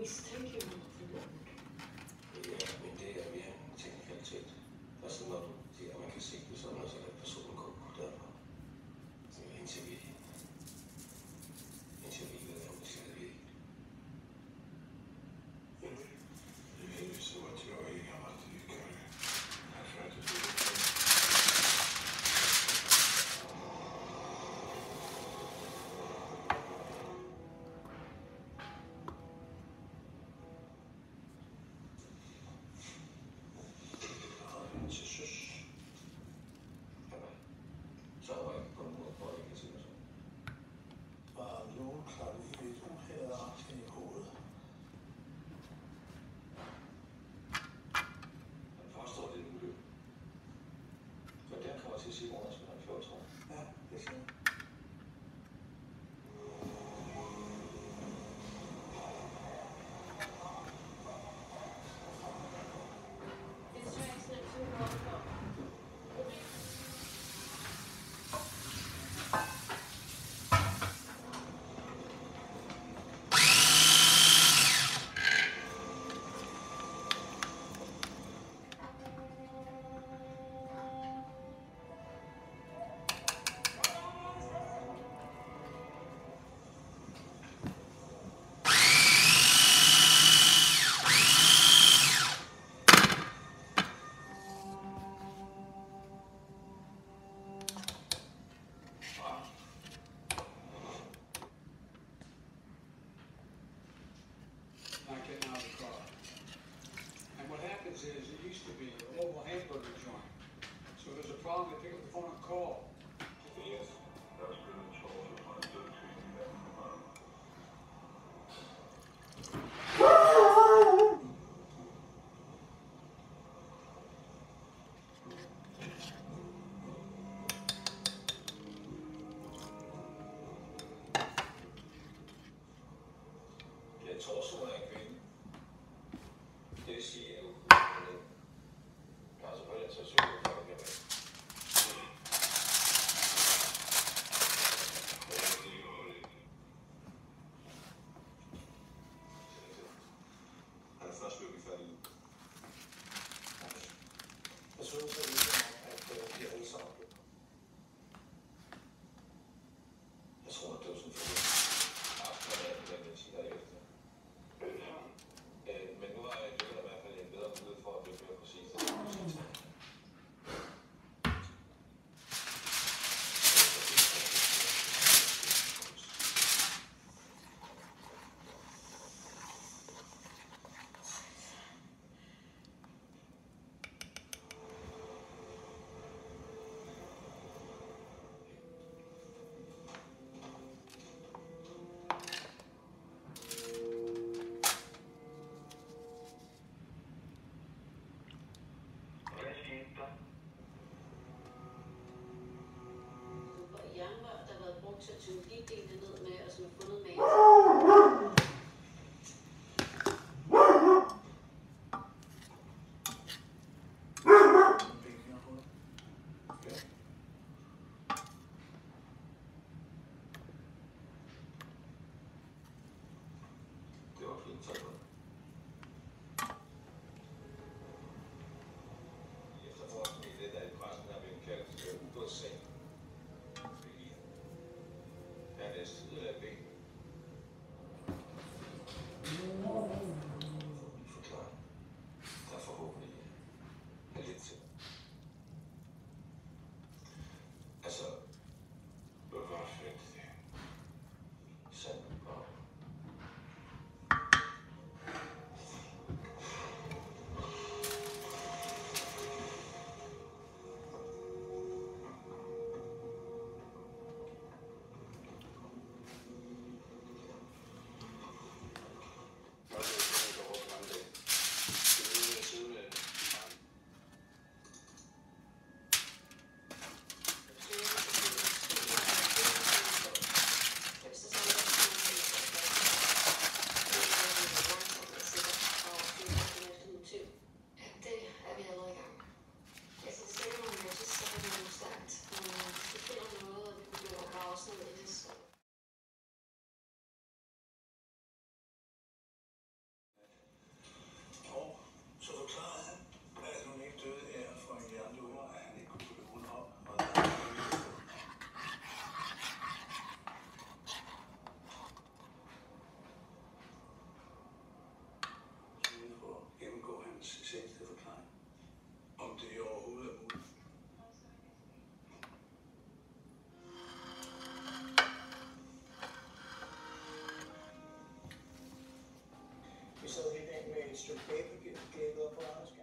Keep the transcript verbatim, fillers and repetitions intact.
mistænkeligt for det. Ja, men det er mere en teknikalitet. Altså når du siger, at man kan se det sådan, og så er personen går på derfra. Så indtil vi, indtil vi ved, om det skal det ikke. Det er helt så, at teori har ret til, at vi gør det. Jeg er færdig til det. Ja, det ser jeg. Not getting out of the car. And what happens is, it used to be a mobile hamburger joint. So if there's a problem, they pick up the phone and call. Yes, that's pretty much all the time. Jeg tror, så er en kvinde. Det vil sige, at jeg har selvfølgelig taget syv år for at gøre det. Han er først løbet færdig ud. Jeg synes, at det er at de er alle sammen. Jeg tror, at det var sådan for det. Men nu har jeg i hvert fald en bedre mulighed for at blive mere præcis. Jernrør, der har været brugt til at tyve gigdele ned med, og som har fundet med. Det var fint, tak. Efterforskning i det, der i pressen har blevet kaldt ubådssag. Er det side eller ben? Forklar. Der er forhåbentlig er lidt til. Altså, hvad var fedt det? Sandt bare. stykke papir, glædet op på Anders.